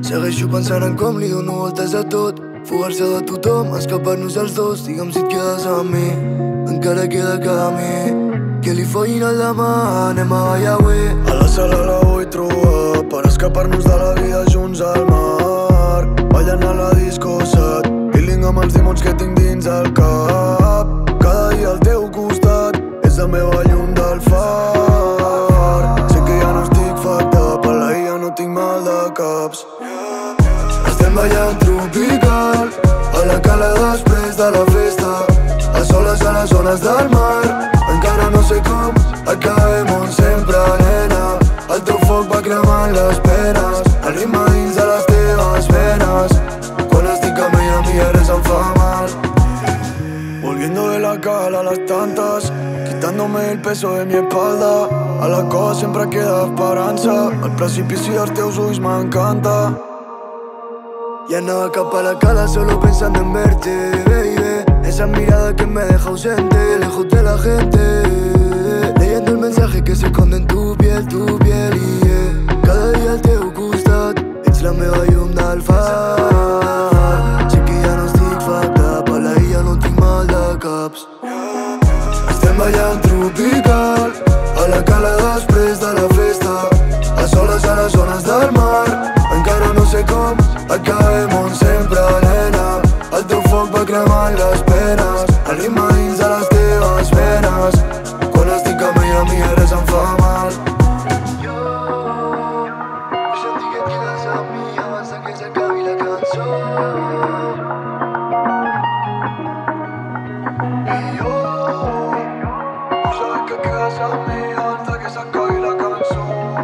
Segueixo pensant en com li dono voltes a tot. Fugar-se de tothom, escapar-nos els dos. Digue'm si et quedes amb mi, encara queda camí. Que li follin el demà, anem a Vallaué. A la sala la vull trobar per escapar-nos de la vida junts al mar. Ballant a la disco set, healing amb els dimons que tinc dins el cap. Cada dia al teu costat és la meva llum del far. Sé que ja no estic fucked up, a la illa no tinc mal de caps. Estem ballant tropical a la cala després de la festa, a soles a les zones del mar. Encara no sé com acabem on sempre, nena. El teu foc va cremant les penes, el ritme dins de les teves venes. Quan estic amb ella a mi res em fa mal. Volviendo de la cala a las tantas, quitándome el peso de mi espalda. A la cova siempre queda esperança, al precipici dels teus ulls m'encanta. Ya anava cap a la cala solo pensando en verte, baby. Esa mirada que me deja ausente, lejos de la gente. Leyendo el mensaje que se esconde en tu piel, yeah. Cada dia al teu costat, ets la meva llum del far. Sé que ja no estic fucked up, a la illa no tinc mal de caps. Estem ballant tropical a la cala després de la festa, a soles a les zones del mar. Encara no sé com acabem on sempre, nena. El teu foc va cremant les penes, el ritme dins de les teves venes. Quan estic amb ella a mi res em fa mal. Jo vull sentir que et quedes amb mi abans que s'acabi la cançó. I jo vull saber que et quedes amb mi abans que s'acabi la cançó.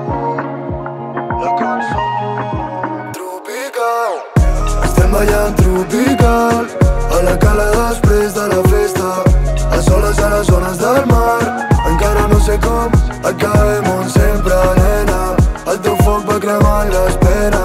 La cançó tropical. Estem ballant tropical a la cala després de la festa, a soles a les zones del mar. Encara no sé com acabem on sempre, nena. El teu foc va cremant les penes,